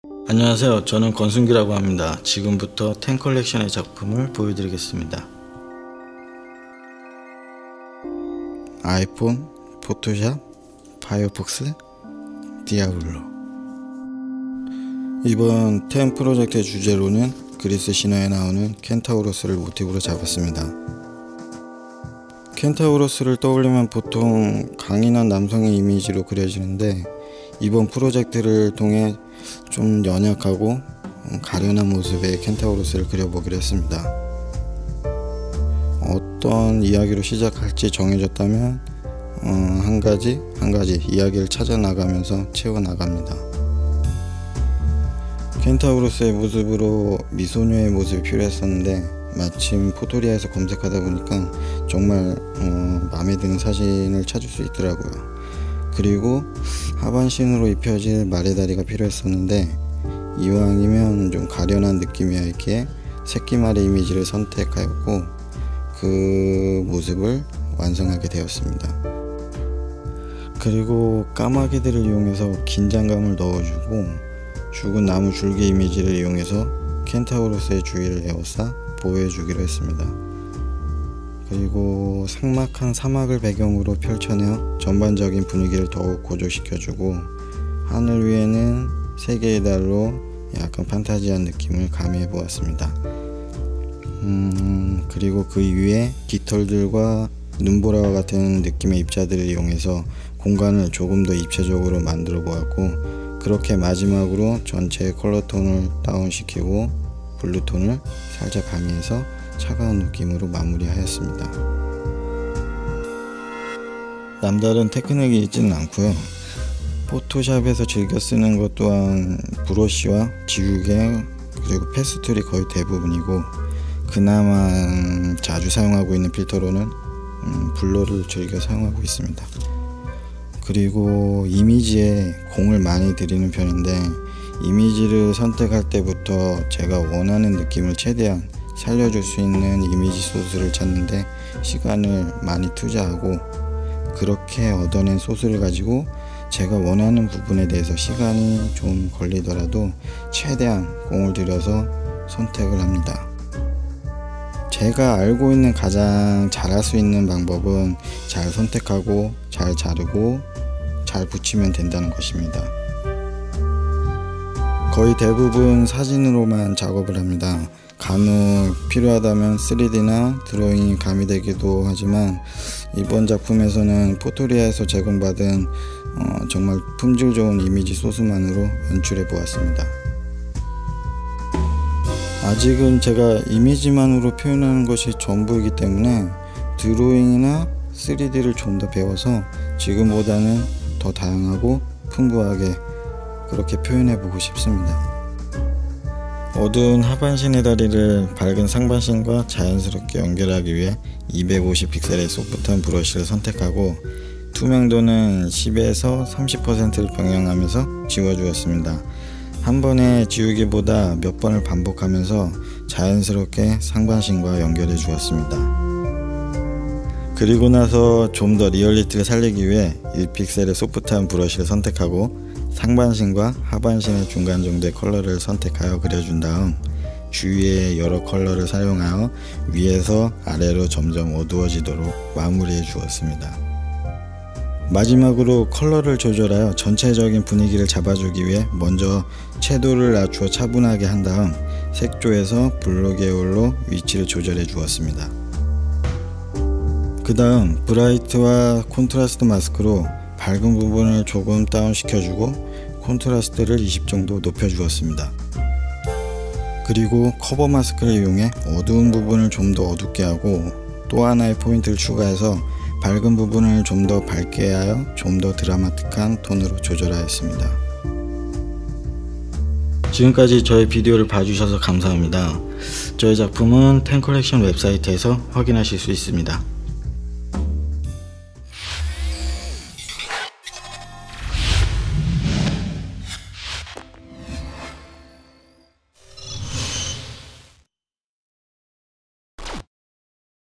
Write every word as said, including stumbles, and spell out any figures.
안녕하세요. 저는 권순기라고 합니다. 지금부터 텐 컬렉션의 작품을 보여드리겠습니다. 아이폰, 포토샵, 파이어폭스, 디아블로. 이번 텐 프로젝트의 주제로는 그리스 신화에 나오는 켄타우로스를 모티브로 잡았습니다. 켄타우로스를 떠올리면 보통 강인한 남성의 이미지로 그려지는데, 이번 프로젝트를 통해 좀 연약하고 가련한 모습의 켄타우로스를 그려보기로 했습니다. 어떤 이야기로 시작할지 정해졌다면 어, 한 가지 한 가지 이야기를 찾아 나가면서 채워 나갑니다. 켄타우로스의 모습으로 미소녀의 모습이 필요했었는데, 마침 포토리아에서 검색하다 보니까 정말 어, 마음에 드는 사진을 찾을 수 있더라고요. 그리고 하반신으로 입혀질 말의 다리가 필요했었는데, 이왕이면 좀 가련한 느낌이었기에 새끼말의 이미지를 선택하였고 그 모습을 완성하게 되었습니다. 그리고 까마귀들을 이용해서 긴장감을 넣어주고, 죽은 나무 줄기 이미지를 이용해서 켄타우로스의 주위를 에워싸 보호해주기로 했습니다. 그리고 삭막한 사막을 배경으로 펼쳐내어 전반적인 분위기를 더욱 고조시켜주고, 하늘 위에는 세 개의 달로 약간 판타지한 느낌을 가미해 보았습니다. 음, 그리고 그 위에 깃털들과 눈보라와 같은 느낌의 입자들을 이용해서 공간을 조금 더 입체적으로 만들어 보았고, 그렇게 마지막으로 전체의 컬러톤을 다운시키고 블루톤을 살짝 가미해서 차가운 느낌으로 마무리하였습니다. 남다른 테크닉이 있지는 않고요. 포토샵에서 즐겨 쓰는 것 또한 브러쉬와 지우개 그리고 패스툴이 거의 대부분이고, 그나마 자주 사용하고 있는 필터로는 음, 블러를 즐겨 사용하고 있습니다. 그리고 이미지에 공을 많이 들이는 편인데, 이미지를 선택할 때부터 제가 원하는 느낌을 최대한 살려줄 수 있는 이미지 소스를 찾는데 시간을 많이 투자하고, 그렇게 얻어낸 소스를 가지고 제가 원하는 부분에 대해서 시간이 좀 걸리더라도 최대한 공을 들여서 선택을 합니다. 제가 알고 있는 가장 잘할 수 있는 방법은 잘 선택하고 잘 자르고 잘 붙이면 된다는 것입니다. 거의 대부분 사진으로만 작업을 합니다. 간혹 필요하다면 쓰리디나 드로잉이 가미되기도 하지만, 이번 작품에서는 포토리아에서 제공받은 어, 정말 품질 좋은 이미지 소스만으로 연출해 보았습니다. 아직은 제가 이미지만으로 표현하는 것이 전부이기 때문에 드로잉이나 쓰리디를 좀 더 배워서 지금보다는 더 다양하고 풍부하게 그렇게 표현해 보고 싶습니다. 어두운 하반신의 다리를 밝은 상반신과 자연스럽게 연결하기 위해 이백오십 픽셀의 소프트한 브러쉬를 선택하고, 투명도는 십에서 삼십 퍼센트를 병행하면서 지워주었습니다. 한 번에 지우기보다 몇 번을 반복하면서 자연스럽게 상반신과 연결해 주었습니다. 그리고 나서 좀 더 리얼리티를 살리기 위해 일 픽셀의 소프트한 브러쉬를 선택하고 상반신과 하반신의 중간 정도의 컬러를 선택하여 그려준 다음, 주위에 여러 컬러를 사용하여 위에서 아래로 점점 어두워지도록 마무리해 주었습니다. 마지막으로 컬러를 조절하여 전체적인 분위기를 잡아주기 위해 먼저 채도를 낮추어 차분하게 한 다음 색조에서 블루 계열로 위치를 조절해 주었습니다. 그 다음 브라이트와 콘트라스트 마스크로 밝은 부분을 조금 다운 시켜주고 콘트라스트를 이십 정도 높여 주었습니다. 그리고 커버 마스크를 이용해 어두운 부분을 좀 더 어둡게 하고, 또 하나의 포인트를 추가해서 밝은 부분을 좀 더 밝게 하여 좀 더 드라마틱한 톤으로 조절하였습니다. 지금까지 저의 비디오를 봐주셔서 감사합니다. 저의 작품은 텐 컬렉션 웹사이트에서 확인하실 수 있습니다.